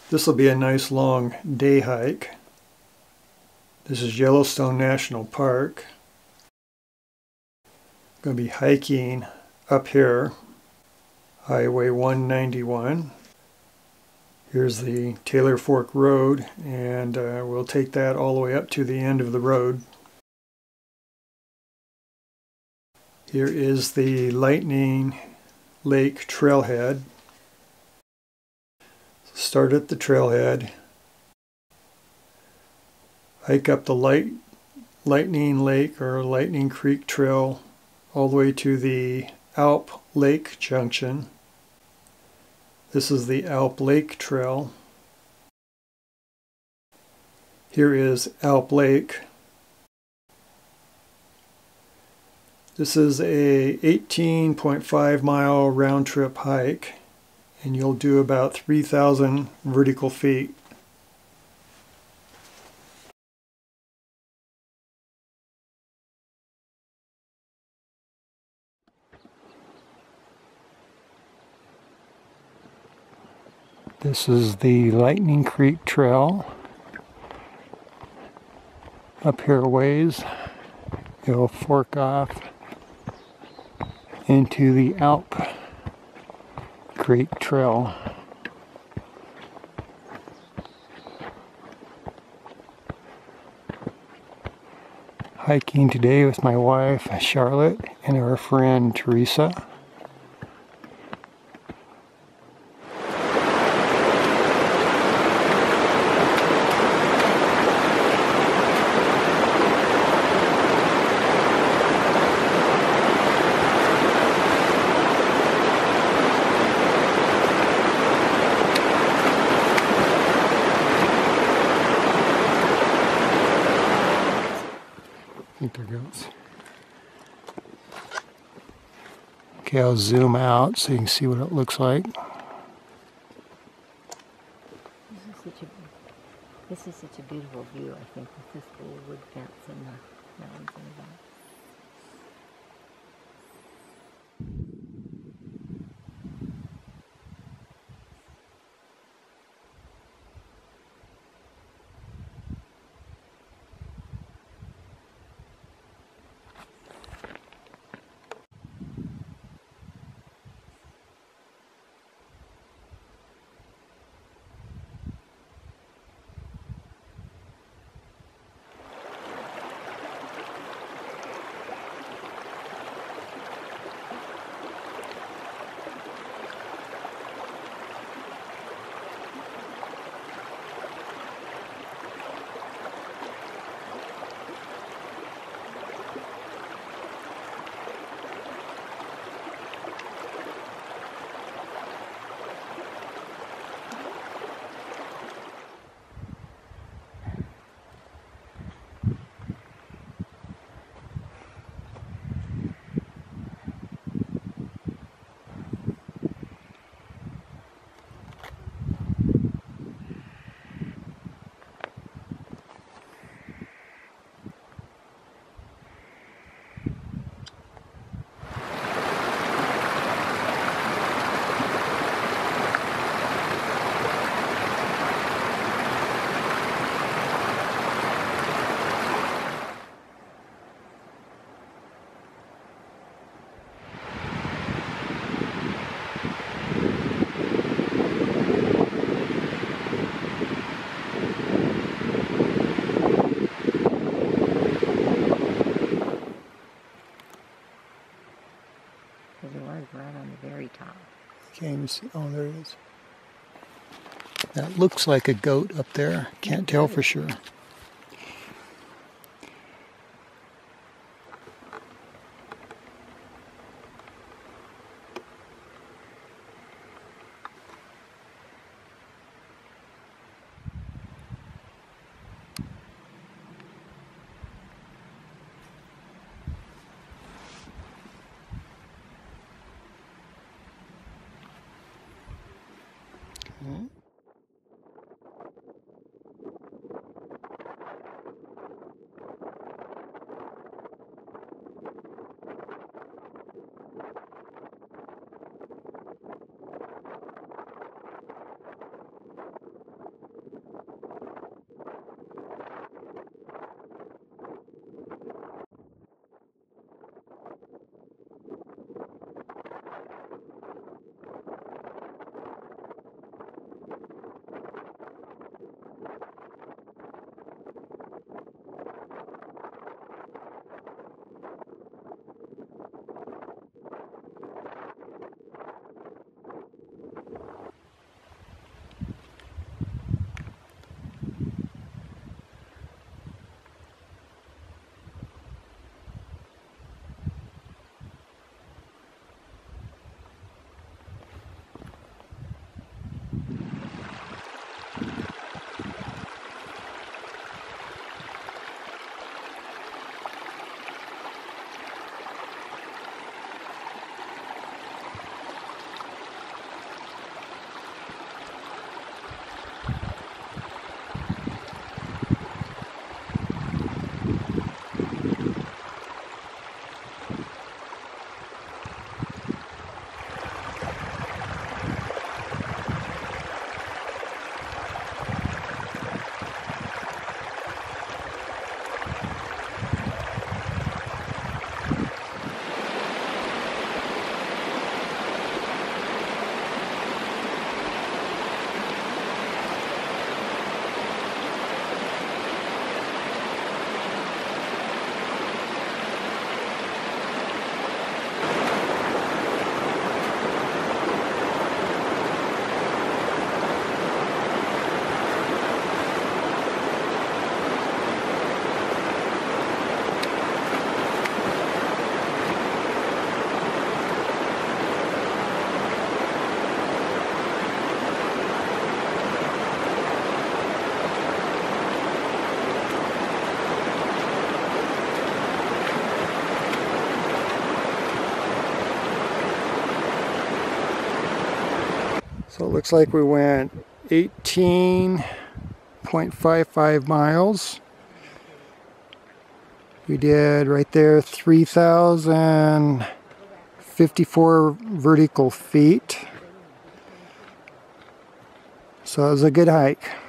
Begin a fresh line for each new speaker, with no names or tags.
This will be a nice long day hike. This is Yellowstone National Park. I'm going to be hiking up here, Highway 191. Here's the Taylor Fork Road, and we'll take that all the way up to the end of the road. Here is the Lightning Lake trailhead. Start at the trailhead, hike up the Lightning Lake or Lightning Creek Trail all the way to the Alp Lake junction. This is the Alp Lake Trail. Here is Alp Lake. This is a 18.5 mile round trip hike, and you'll do about 3,000 vertical feet. This is the Lightning Creek Trail. Up here a ways, it'll fork off into the Alp Creek Trail. Hiking today with my wife Charlotte and our friend Teresa. I think they're goats. Okay, I'll zoom out so you can see what it looks like.
This is such a beautiful view, I think, with this little wood fence and the mountains in the back. There's a large right on the very top.
Can't even see. Oh, there it is. That looks like a goat up there. Can't tell for sure. Okay. So it looks like we went 18.55 miles. We did right there 3,054 vertical feet. So it was a good hike.